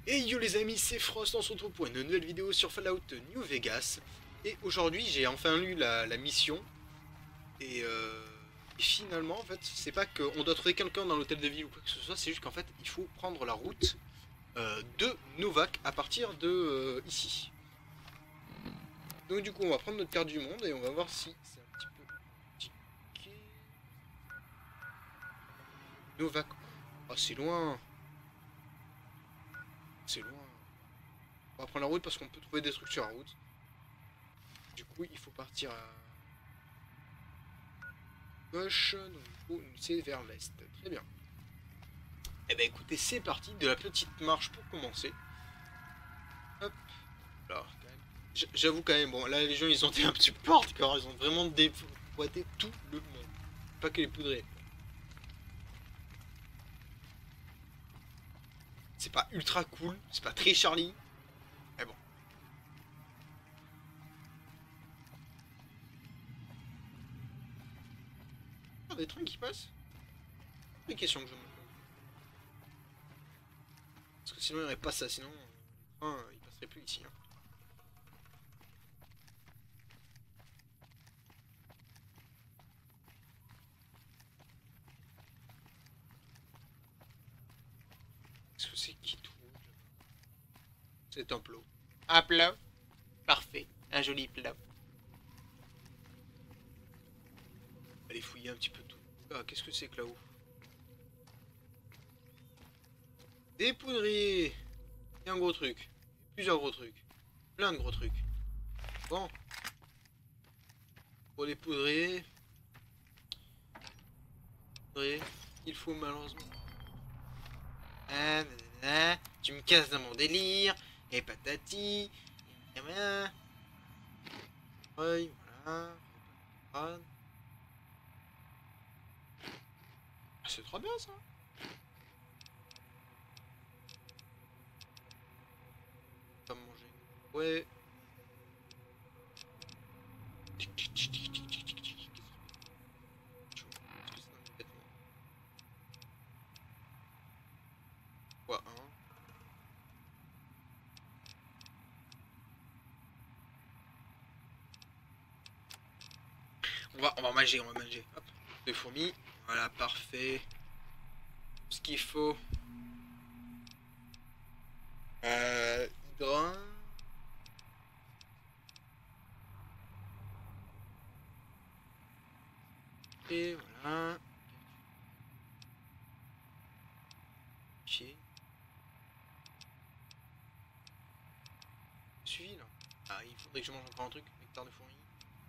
Et yo les amis, c'est Frost, on se retrouve pour une nouvelle vidéo sur Fallout New Vegas. Et aujourd'hui j'ai enfin lu la mission. Et finalement en fait, c'est pas qu'on doit trouver quelqu'un dans l'hôtel de ville ou quoi que ce soit, c'est juste qu'en fait il faut prendre la route de Novac à partir de ici. Donc du coup on va prendre notre carte du monde et on va voir si c'est un petit peu compliqué. Novac, oh c'est loin. C'est loin. On va prendre la route parce qu'on peut trouver des trucs sur la route. Du coup il faut partir à gauche, donc du coup c'est vers l'est. Très bien. Et ben écoutez, c'est parti de la petite marche pour commencer. Hop, là, j'avoue quand même, bon là les gens ils ont été un petit peu hardcore, ils ont vraiment déboîté tout le monde. Pas que les poudrés. C'est pas ultra cool, c'est pas très Charlie. Mais bon. Ah, des trains qui passent. Des questions que je me pose. Parce que sinon il n'y aurait pas ça, sinon les trains ils passeraient plus ici. Hein. Qu'est-ce que c'est qui trouve? C'est un plot. Un plat. Parfait. Un joli plat. Allez fouiller un petit peu tout. Ah, qu'est-ce que c'est que là-haut? Des poudriers. Et un gros truc. Plusieurs gros trucs. Plein de gros trucs. Bon. Pour les poudriers. Il faut malheureusement. Ah, nanana, tu me casses dans mon délire. Et patati. Et voilà. Oui, voilà. Ah, c'est trop bien ça. Pas manger. Ouais. Quoi, hein? On va manger, on va manger. Hop, les fourmis. Voilà, parfait. Ce qu'il faut. Hydrin. Et voilà. Chier. Suivi là. Ah, il faudrait que je mange encore un truc. Nectar de fourmi.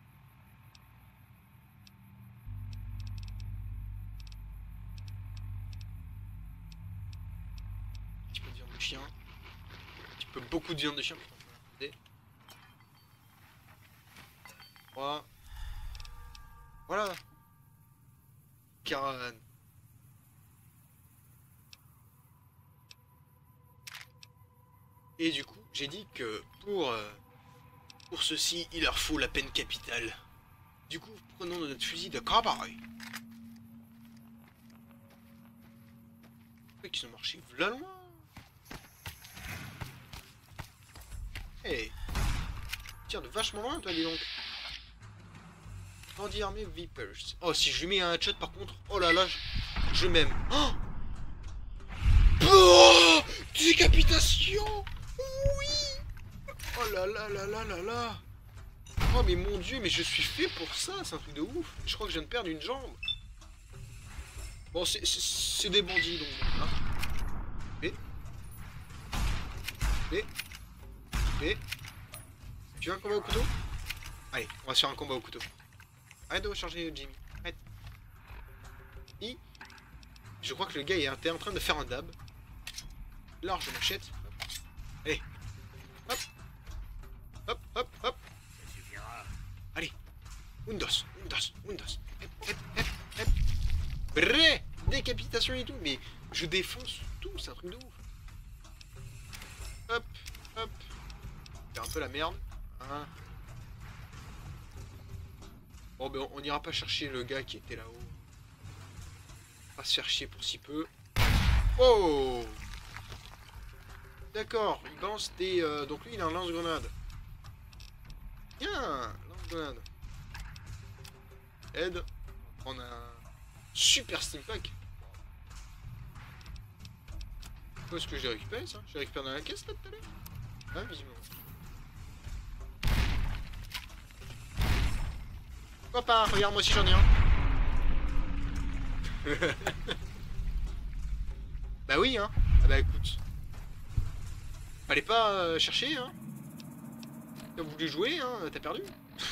Un petit peu de viande de chien. Un petit peu beaucoup de viande de chien. Putain, faut la regarder. 3. Voilà. Caravane. Et du coup, j'ai dit que pour ceci, il leur faut la peine capitale. Du coup, prenons notre fusil de cowboy. Pourquoi qu'ils ont marché v'là loin? Hey, tire de vachement loin, toi, dis donc. Bandit armé Vipers. Oh, si je lui mets un headshot, par contre, oh là là, je m'aime. Oh, oh, décapitation. Oui. Oh là là là là là là. Oh mais mon dieu, mais je suis fait pour ça, c'est un truc de ouf. Je crois que je viens de perdre une jambe. Bon, c'est des bandits donc. Hein. Et. Et. Tu veux un combat au couteau? Allez, on va se faire un combat au couteau. Arrête de recharger Jimmy. Arrête. Je crois que le gars était en train de faire un dab. Large machette. Allez. Hop. Hop, hop, hop. Allez. Undos, undos, undos. Hep, hep, hep, hep. Brrr. Décapitation et tout. Mais je défonce tout, c'est un truc de ouf. Hop, hop. C'est un peu la merde. Hein. Bon ben on n'ira pas chercher le gars qui était là-haut. On va se faire chier pour si peu. Oh! D'accord, il balance des... donc lui, il a un lance-grenade. Bien, lance-grenade. Aide. On a un super steam pack. Où est-ce que je l'ai récupéré, ça? Je l'ai récupéré dans la caisse, là, tout à l'heure? Ah, visiblement. Pourquoi pas? Regarde, moi aussi, j'en ai un. Bah oui, hein. Ah bah écoute. Fallait pas chercher, hein. T'as voulu jouer, hein. T'as perdu.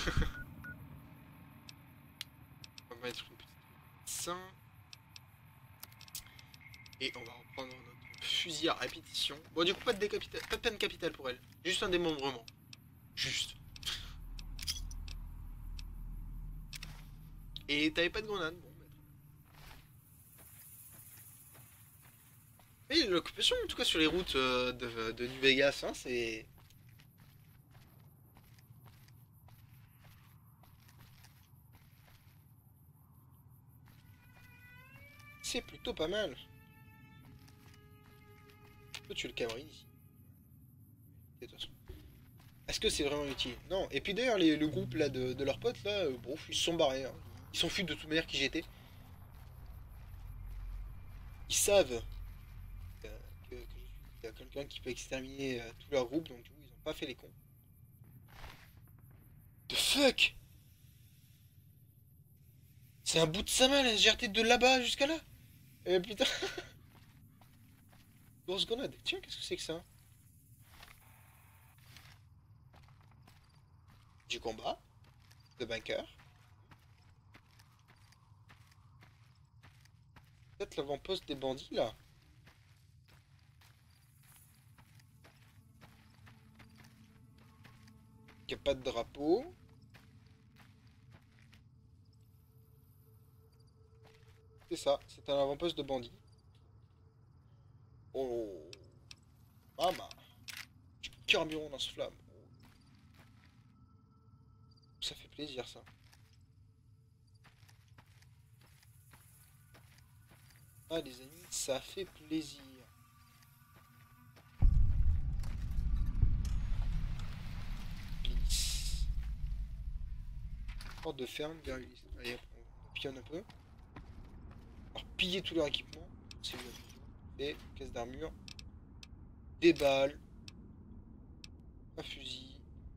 On va mettre une petite ça. Et on va reprendre notre fusil à répétition. Bon, du coup, pas de peine capitale pour elle. Juste un démembrement. Juste. Et t'avais pas de grenade. Bon, bah. Et l'occupation, en tout cas, sur les routes de New Vegas, hein, c'est... C'est plutôt pas mal. Je peux tuer le cabri ici. De toute façon. Est-ce que c'est vraiment utile? Non. Et puis d'ailleurs, le groupe là de leurs potes là, bon, ils se sont barrés. Hein. Ils s'en foutent de toute manière qui j'étais. Ils savent que je suis quelqu'un qui peut exterminer tout leur groupe, donc du coup, ils ont pas fait les cons. The fuck? C'est un bout de sa main, la GRT de là-bas jusqu'à là. Putain. Grosse grenade. Tiens, qu'est-ce que c'est que ça? Du combat. De bunker. Peut-être l'avant-poste des bandits, là. Il n'y a pas de drapeau. C'est ça, c'est un avant-poste de bandits. Oh. Mama. Du carburant dans ce flamme. Ça fait plaisir, ça. Ah, les amis, ça fait plaisir. Glisse. Porte de ferme, vers glisse. Allez, on pionne un peu. Alors, piller tout leur équipement. C'est bien. Et caisse d'armure. Des balles. Un fusil.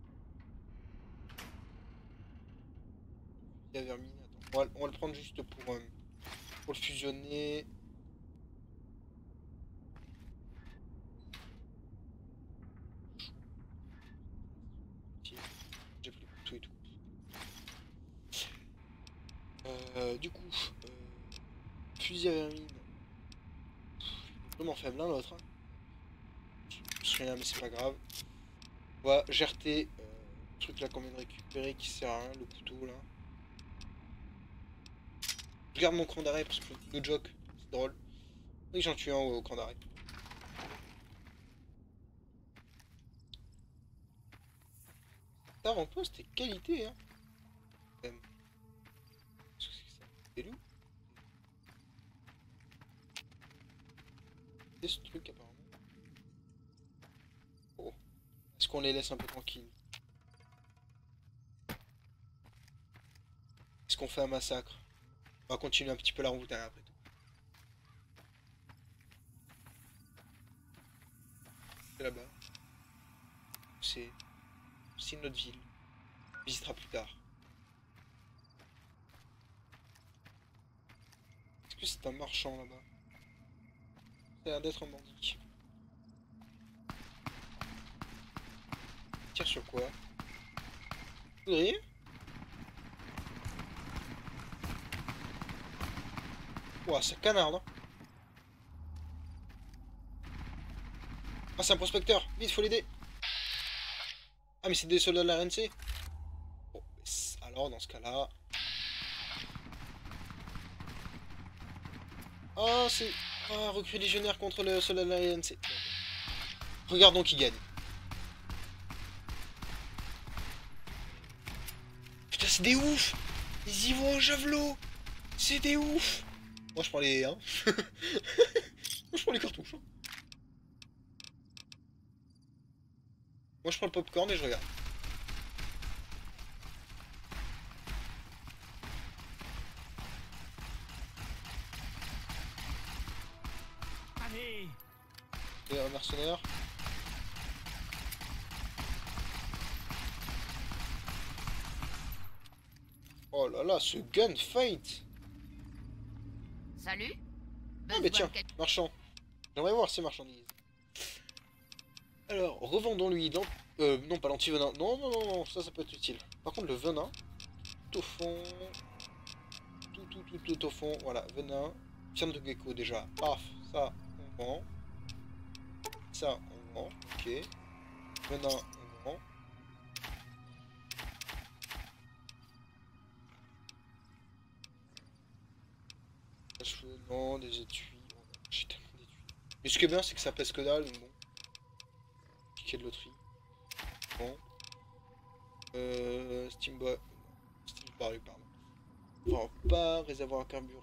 Fusil à vermine. Attends, on va le prendre juste pour le fusionner. J'ai pris le couteau et tout. Du coup, fusil à vermine. Vraiment faible l'un l'autre. Hein. Je rien, mais c'est pas grave. On va GRT le truc là qu'on vient de récupérer qui sert à rien, le couteau là. Je garde mon cran d'arrêt parce que le joke, c'est drôle. Et j'en tue un au cran d'arrêt. Avant-poste et qualité, hein. Même. Qu'est-ce que c'est que ça? Des loups? C'est ce truc apparemment. Oh. Est-ce qu'on les laisse un peu tranquilles? Est-ce qu'on fait un massacre? On va continuer un petit peu la route hein, après tout. C'est là-bas. C'est notre ville. On visitera plus tard. Est-ce que c'est un marchand là-bas? Ça a l'air d'être un bandit. Tire sur quoi? Poudrier? Ouah, c'est canard, hein. Ah, c'est un prospecteur. Vite, faut l'aider. Ah, mais c'est des soldats de la RNC. Bon, alors, dans ce cas-là... Oh, c'est... Ah, recrue légionnaire contre le soldat de la RNC. Regardons qui gagne. Putain, c'est des oufs. Ils y vont au javelot. C'est des oufs. Moi, je prends les... Hein. Moi, je prends les cartouches. Hein. Moi je prends le popcorn et je regarde. Allez. Et un mercenaire. Oh là là, ce gunfight! Salut. Ah mais tiens, marchand. J'aimerais voir ces marchandises. Alors, revendons-lui dans... non, pas l'anti-venin. Non, non, non, non, ça peut être utile. Par contre, le venin, tout au fond... Tout au fond, voilà, venin. Viande de gecko, déjà. Paf, ça, on vend. Ça, on vend, ok. Venin, on vend. Non, des étuis. J'ai tellement d'étuis. Mais ce qui est bien, c'est que ça pèse que dalle, donc bon. Ticket de loterie. Bon. Steamboat. Steamboat, pardon. Vend pas, réservoir à carburant.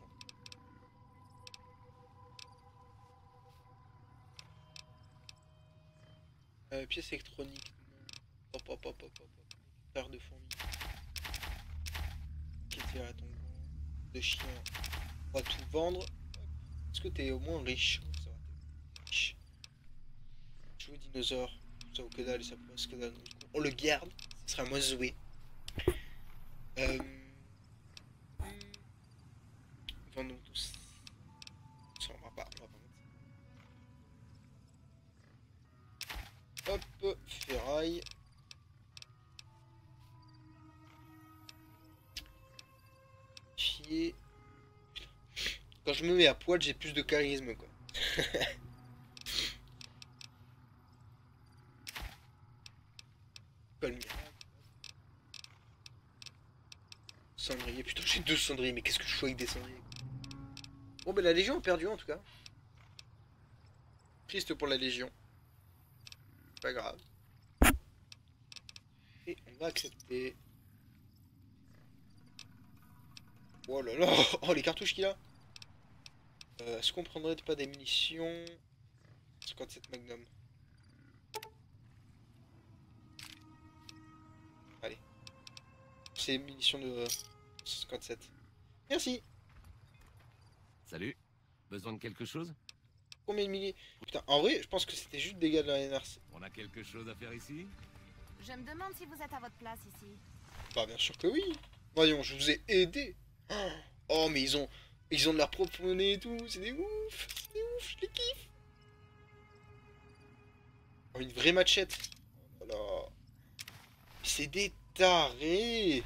Pièces électroniques. Hop, hop, hop, hop, hop. Paire de fourmis. Quêtière à ton de chien. On va tout vendre. Est-ce que t'es au moins riche? Ça va, t'es riche. Jouer dinosaure. Ça vaut que dalle et ça presse que dalle. On le garde. Ce sera moins joué. Vendons tous. Ça, on va pas mettre. Hop, ferraille. Chier. Quand je me mets à poil, j'ai plus de charisme, quoi. Pas le miracle. Cendrier, putain, j'ai 2 cendriers, mais qu'est-ce que je fais avec des cendriers? Bon, ben la Légion a perdu en tout cas. Triste pour la Légion. Pas grave. Et on va accepter. Oh là là. Oh, les cartouches qu'il a. Est-ce qu'on prendrait pas des munitions? 57 Magnum. Allez. C'est munitions de 57. Merci. Salut. Besoin de quelque chose? Combien de milliers? Putain, en vrai, je pense que c'était juste des gars de la NRC. On a quelque chose à faire ici? Je me demande si vous êtes à votre place ici. Bah bien sûr que oui. Voyons, je vous ai aidé. Oh mais ils ont de leur propre monnaie et tout, c'est des ouf. C'est des ouf, je les kiffe. Oh, une vraie machette. Oh là là. C'est des tarés.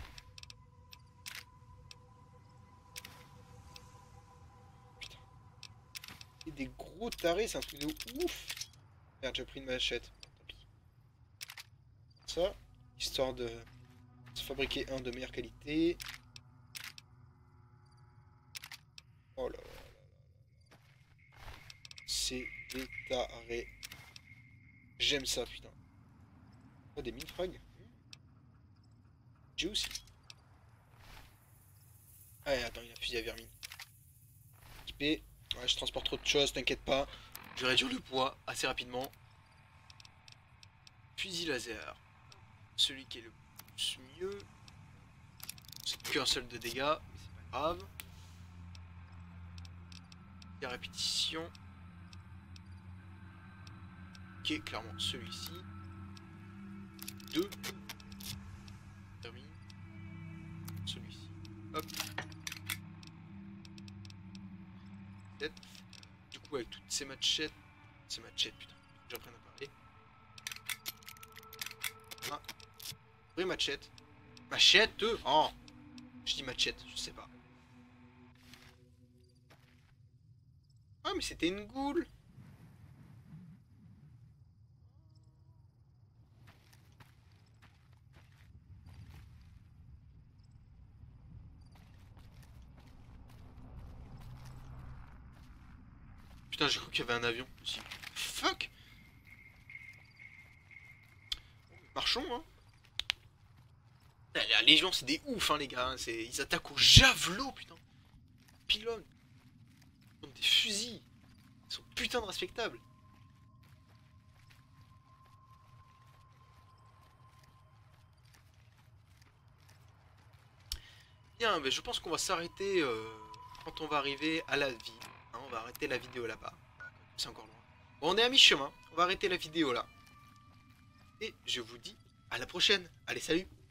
Putain. C'est des gros tarés, c'est un truc de ouf. Merde, j'ai pris une machette. Tant pis. Ça, histoire de se fabriquer un de meilleure qualité. Oh là là. C'est des tarés. J'aime ça, putain. Oh, des mine frags. Juicy. Ah, attends, il a fusil à vermine. Équipé. Ouais, je transporte trop de choses, t'inquiète pas. Je vais réduire le poids assez rapidement. Fusil laser. Celui qui est le plus mieux. C'est qu'un seul de dégâts, mais c'est pas grave. La répétition. Qui est clairement celui-ci. 2. Termine. Celui-ci. Hop. Du coup, avec toutes ces machettes. Ces machettes, putain. J'apprends à parler. Ah. Vraie machette. Machette. Oh. Je dis machette, je sais pas. Ah, mais c'était une goule. Putain, j'ai cru qu'il y avait un avion aussi. Fuck. Marchons, hein. La Légion, c'est des ouf, hein, les gars. Hein. Ils attaquent au javelot, putain. Pylône. Ils ont des fusils. Ils sont putain de respectables. Bien, mais je pense qu'on va s'arrêter quand on va arriver à la ville. Hein, on va arrêter la vidéo là-bas. C'est encore loin. Bon, on est à mi-chemin. On va arrêter la vidéo là. Et je vous dis à la prochaine. Allez, salut!